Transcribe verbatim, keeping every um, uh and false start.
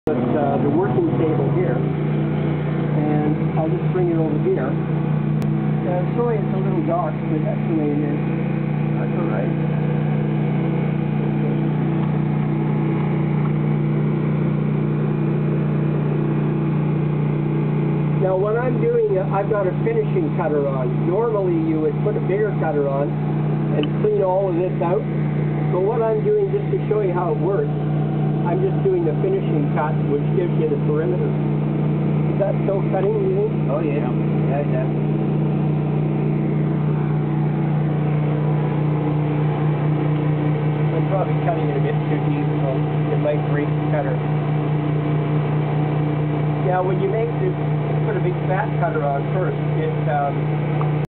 But, uh, the working table here, and I'll just bring it over here. Uh, sorry it's a little dark, but that's the way it is. That's all right. Now what I'm doing, uh, I've got a finishing cutter on. Normally you would put a bigger cutter on and clean all of this out. But what I'm doing, just to show you how it works, I'm just doing the finishing cut, which gives you the perimeter. Is that still cutting, you think? Oh yeah, yeah, yeah. I'm probably cutting it a bit too deep, so it might break the cutter. Yeah, when you make this, put a big fat cutter on first, it um,